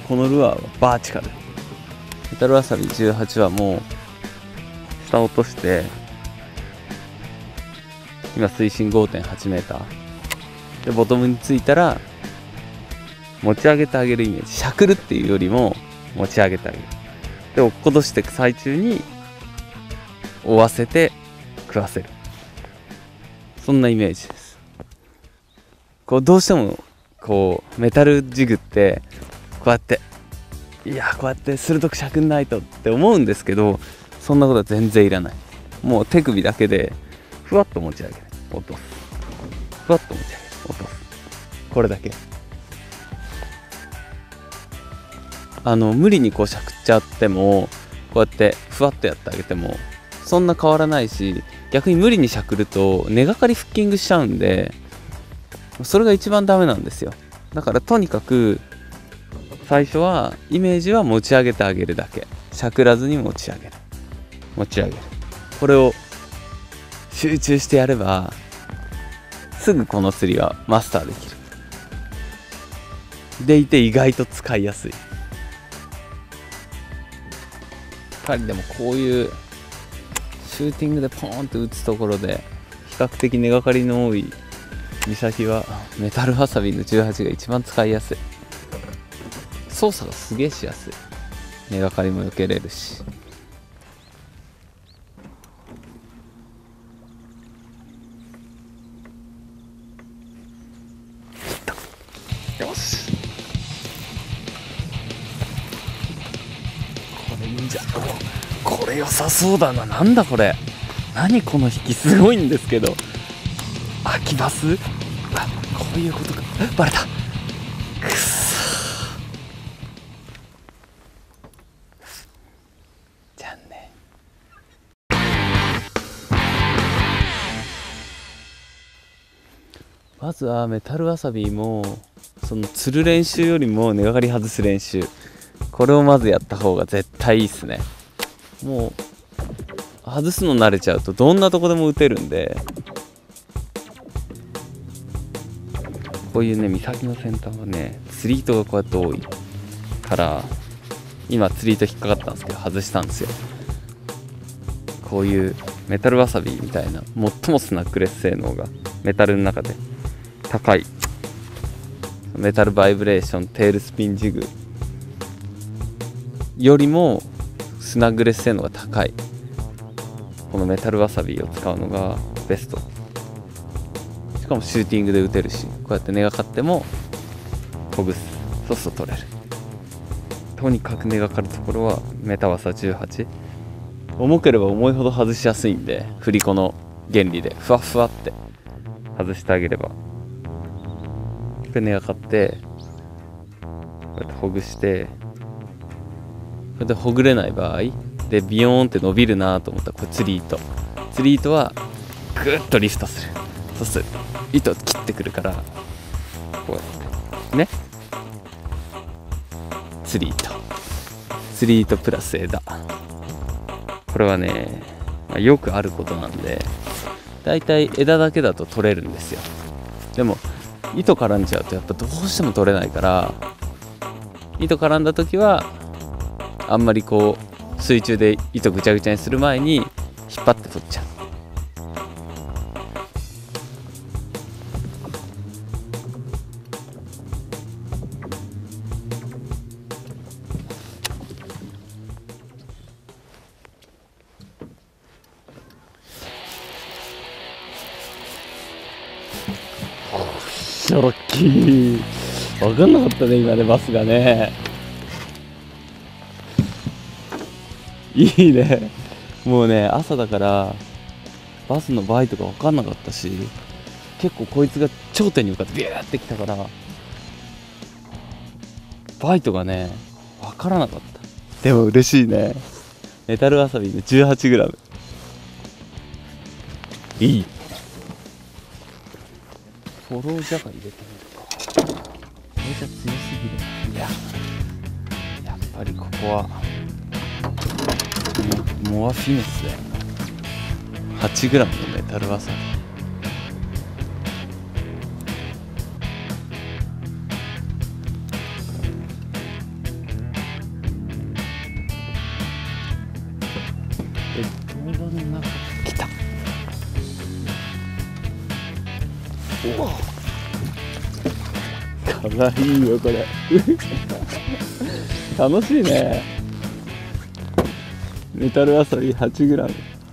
このルアーはバーチカル。メタルわさび18はもう下落として、今水深 5.8 メーターでボトムについたら持ち上げてあげるイメージ。しゃくるっていうよりも持ち上げてあげる。で落っことしていく最中に追わせて食わせる、そんなイメージです。こうどうしてもこうメタルジグってこうやってこうやって鋭くしゃくんないとって思うんですけど、そんなことは全然いらない。もう手首だけでふわっと持ち上げる、落とす、ふわっと持ち上げる、落とす、これだけ。無理にこうしゃくっちゃっても、こうやってふわっとやってあげてもそんな変わらないし、逆に無理にしゃくると根がかりフッキングしちゃうんで、それが一番ダメなんですよ。だからとにかく最初はイメージは持ち上げてあげるだけ、しゃくらずに持ち上げる、持ち上げる、これを集中してやればすぐこの釣りはマスターできる。でいて意外と使いやすい。やっぱりでもこういうシューティングでポーンと打つところで比較的根がかりの多い岬はメタルわさびの18が一番使いやすい。操作がすげえしやすい。根がかりも避けれるし。よし、これいいんじゃん。これ良さそうだな。なんだこれ、何この引き、すごいんですけど。秋バス、あ、こういうことか。バレた。くそ、じゃあね。まずはメタルわさびもその釣る練習よりも根がかり外す練習、これをまずやった方が絶対いいっすね。もう外すの慣れちゃうとどんなとこでも打てるんで、こういうね岬の先端はね釣り糸がこうやって多いから、今釣り糸引っかかったんですけど外したんですよ。こういうメタルわさびみたいな最もスナックレス性能がメタルの中で高いメタルバイブレーションテールスピンジグよりもスナッグレス性能が高いこのメタルわさびを使うのがベスト。しかもシューティングで打てるし、こうやって根がかってもほぐす、そうすると取れる。とにかく根がかるところはメタワサ18、重ければ重いほど外しやすいんで、振り子の原理でふわふわって外してあげれば、で根がかってこうやってほぐして、これでほぐれない場合でビヨーンって伸びるなと思ったら、これ釣り糸はグッとリフトする。そうすると糸を切ってくるから、こうやってね、釣り糸プラス枝、これはね、よくあることなんで、だいたい枝だけだと取れるんですよ。でも糸絡んじゃうとやっぱどうしても取れないから、糸絡んだ時はあんまりこう水中で糸ぐちゃぐちゃにする前に引っ張って取っちゃう。ショロッキー、分かんなかったね今ね、バスがね。いいね。もうね朝だからバスのバイとか分かんなかったし、結構こいつが頂点に向かってビューってきたからバイトがね分からなかった。でも嬉しいね。メタルわさびの 18g いい。フォロージャガ入れてみるか。これじゃ強すぎる。いや、やっぱりここはモアフィネスだよな。 8g のメタルわさび。 泥の中来た。おお、かわいいよこれ楽しいね。メタルわさび 8g、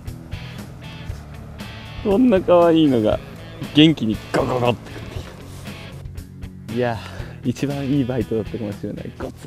こんなかわいいのが元気にゴゴゴって食ってきた。いや一番いいバイトだったかもしれない。ゴツって。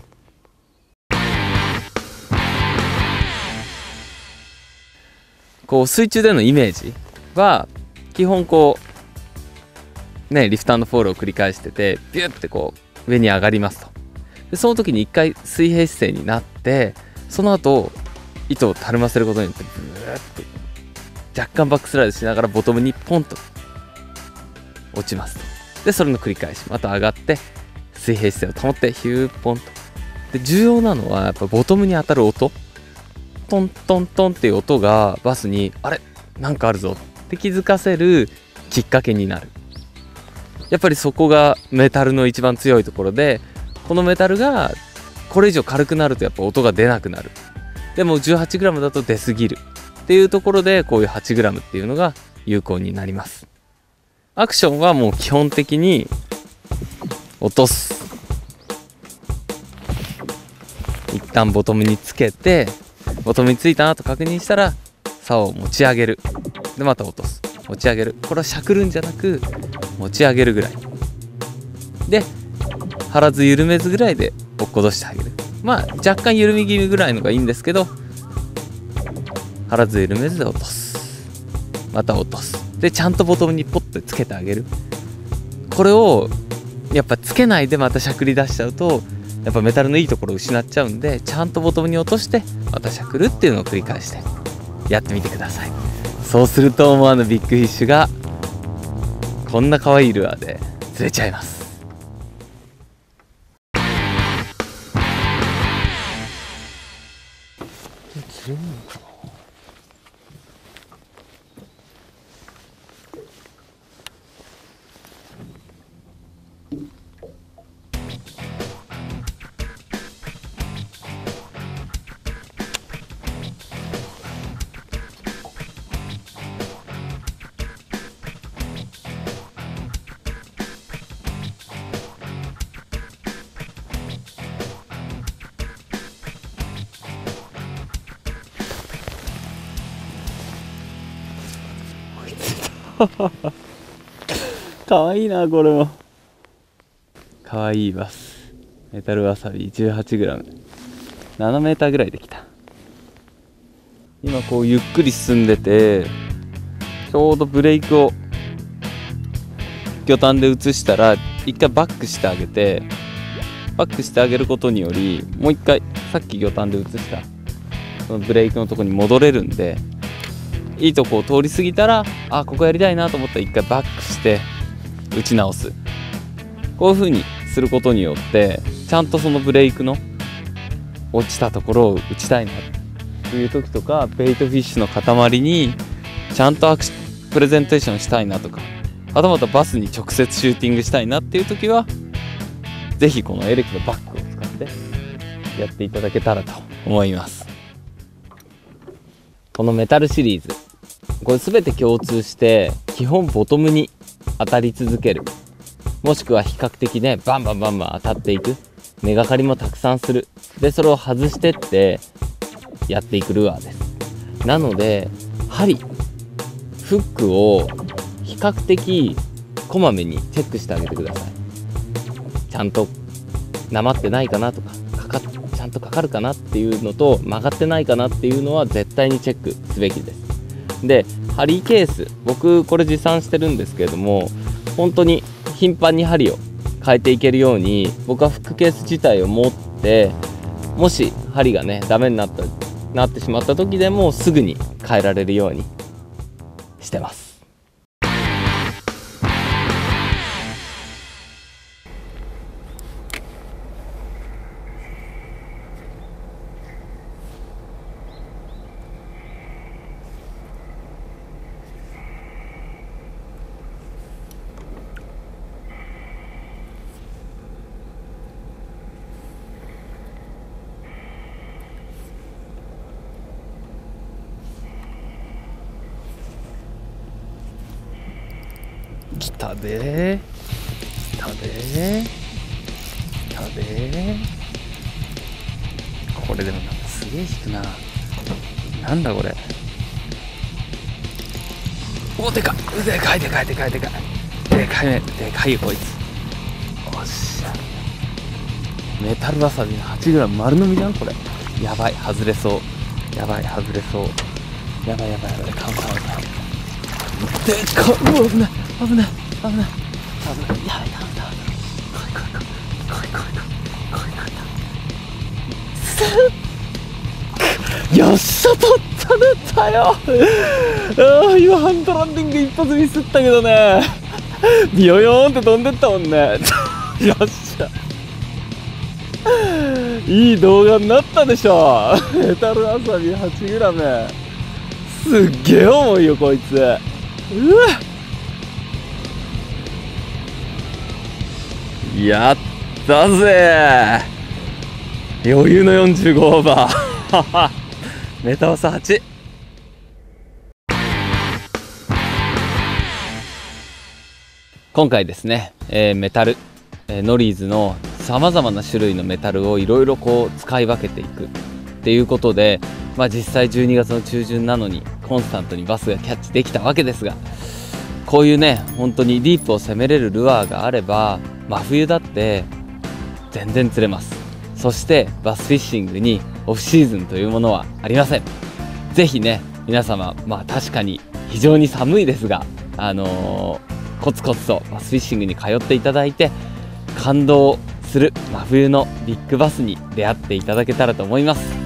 こう水中でのイメージは基本こうね、リフト&フォールを繰り返してて、ビュッてこう上に上がりますと。でその時に一回水平姿勢になって、その後糸をたるませることによってブーって若干バックスライドしながらボトムにポンと落ちますと。でそれの繰り返し、また上がって水平姿勢を保ってヒューポンと。で重要なのはやっぱボトムに当たる音、トントントンっていう音がバスにあれなんかあるぞって気づかせるきっかけになる。やっぱりそこがメタルの一番強いところで、このメタルがこれ以上軽くなるとやっぱ音が出なくなる。でも 18g だと出過ぎるっていうところで、こういう 8g っていうのが有効になります。アクションはもう基本的に落とす、一旦ボトムにつけて、ボトムについたなと確認したら竿を持ち上げる、でまた落とす、持ち上げる。これはしゃくるんじゃなく持ち上げるぐらいで、張らず緩めずぐらいで落っことしてあげる。まあ若干緩み気味ぐらいのがいいんですけど、張らず緩めずで落とす、また落とす、でちゃんとボトムにポッとつけてあげる。これをやっぱつけないでまたしゃくり出しちゃうと、やっぱメタルのいいところを失っちゃうんで、ちゃんとボトムに落としてまたしゃくるっていうのを繰り返してやってみてください。そうすると思わぬビッグフィッシュがこんな可愛いルアーで釣れちゃいます。釣れるのかな。かわいいな、これもかわいいバス。メタルわさび 18g、 7メーターぐらいできた。今こうゆっくり進んでて、ちょうどブレーキを魚探で移したら一回バックしてあげて、バックしてあげることによりもう一回さっき魚探で移したそのブレーキのとこに戻れるんで、いいとこを通り過ぎたら、あ、ここやりたいなと思ったら一回バックして打ち直す。こういう風にすることによってちゃんとそのブレーキの落ちたところを打ちたいなっていう時とか、ベイトフィッシュの塊にちゃんとプレゼンテーションしたいなとか、はたまたバスに直接シューティングしたいなっていう時は、ぜひこのエレキのバックを使ってやっていただけたらと思います。このメタルシリーズ、これ全て共通して基本ボトムに当たり続ける、もしくは比較的ねバンバンバンバン当たっていく、根がかりもたくさんする、でそれを外してってやっていくルアーです。なので針、フックを比較的こまめにチェックしてあげてください。ちゃんとなまってないかなとか、ちゃんとかかるかなっていうのと、曲がってないかなっていうのは絶対にチェックすべきです。で針ケース、僕これ持参してるんですけれども、本当に頻繁に針を変えていけるように、僕はフックケース自体を持って、もし針がねダメになってしまった時でもすぐに変えられるようにしてます。 来たで来たで来たで。これでもなんかすげえ引くな。なんだこれ。お、でかいでかいでかいでかいでかいでかいね。でかいよこいつ。おっしゃ、メタルわさびの 8g 丸飲みじゃんこれ。やばい、外れそう。やばい、外れそう。やばいやばいやばい、カウンターカウンター。でかっ、うわ、危ない危ない危ない危ない。やばい、カウンター。来い来い来い来い来い来い来い来い。よっしゃ、取ったねたよ。ああ、今ハンドランディング一発ミスったけどね、ビヨヨーンって飛んでったもんね。よっしゃ、いい動画になったでしょ。メタルわさび 8g、 すっげえ重いよこいつ。うわ、やったぜ、余裕の45オーバー。メタわさ8。今回ですね、メタル、ノリーズのさまざまな種類のメタルをいろいろこう使い分けていくっていうことで、実際12月の中旬なのにコンスタントにバスがキャッチできたわけですが、こういうね、本当にディープを攻めれるルアーがあれば真冬だって全然釣れます。そしてバスフィッシングにオフシーズンというものはありません。ぜひね、皆様、確かに非常に寒いですが、コツコツとバスフィッシングに通っていただいて、感動する真冬のビッグバスに出会っていただけたらと思います。